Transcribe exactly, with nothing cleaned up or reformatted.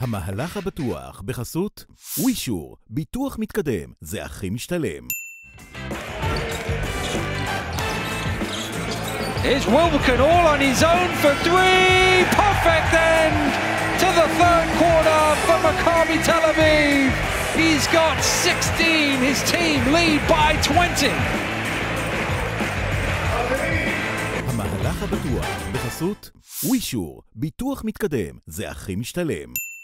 המהלך הבטוח בחסות ווישור, ביטוח מתקדם, זה הכי משתלם. Here's Wilbekin all on his own for three. Perfect end to the third quarter for Maccabi Tel Aviv. He's got sixteen. His team lead by twenty. המהלך הבטוח בחסות ווישור, ביטוח מתקדם, זה הכי משתלם.